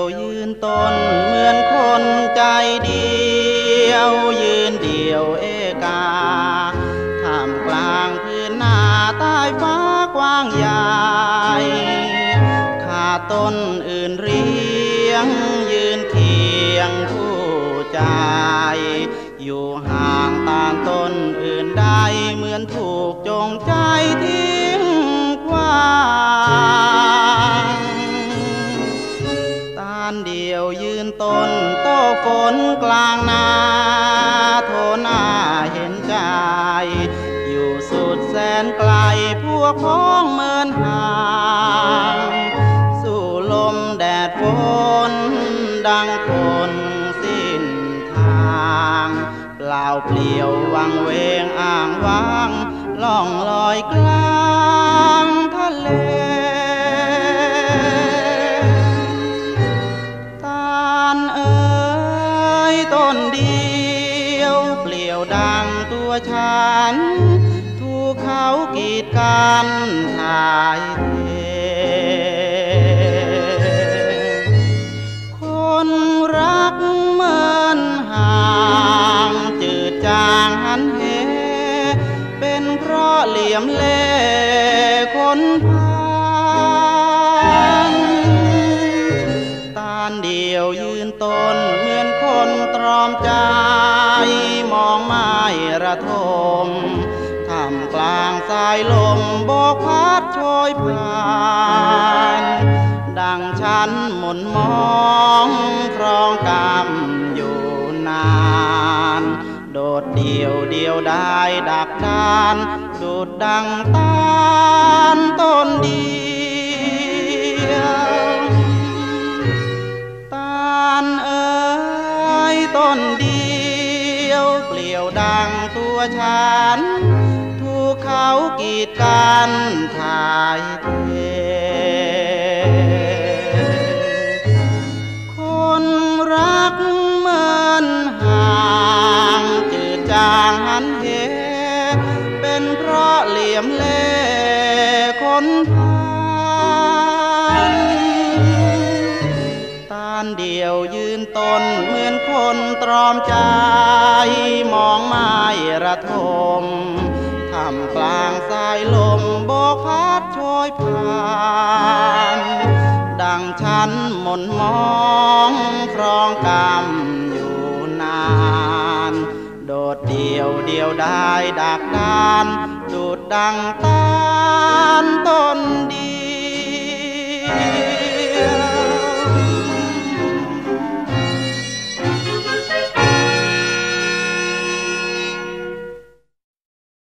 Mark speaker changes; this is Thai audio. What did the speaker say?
Speaker 1: ยืนต้นเหมือนคนใจเดียวยืนเดี่ยวเอกาท่ามกลางพื้นหน้าใต้ฟ้ากว้างใหญ่ขาต้นอื่นเรียงยืนเคียงคู่ใจอยู่ห่างต่างต้นอื่นใดเหมือนถูกจงใจทิ้งขว้างตาลเดียวยืนต้นโต้ฝนกลางนาโทน่าเห็นใจอยู่สุดแสนไกลพวกพ้องเมินห่างสู่ลมแดดฝนดังคนสิ้นทางเปล่าเปลี่ยววังเวงอ้างว้างล่องลอยกลางทะเลตาลเอ๋ยต้นเดียวเปลี่ยวดังตัวฉันถูกเขากีดกันถ่ายเทคนรักเหมือนห่างจืดจางหันเหเป็นเพราะเหลี่ยมเล่คนพาลตาลเดียวยืนต้นเหมือนคนตรอมใจมองไม่ระทมท่ามกลางสายลมโบกพัดโชยผ่านดังฉันหมุนมองครองกำอยู่นานโดดเดี่ยวเดียวได้ดักดานดูดดังตาลต้นเดียวตาลเอ๋ยต้นเดียวเปลี่ยวดังตัวฉันถูกเขากีดกันถ่ายเทคนรักเหมือนห่างจืดจางหันเหเป็นเพราะเหลี่ยมเล่คนพาลตาลเดียวยืนต้นเหมือนคนตรอมใจมองไม่ระทมท่ามกลางสายลมโบกพัดโชยผ่านดังฉันหม่นมองครองกำอยู่นานโดดเดี่ยวเดียวได้ดักดานดูดดังตาลต้นเดี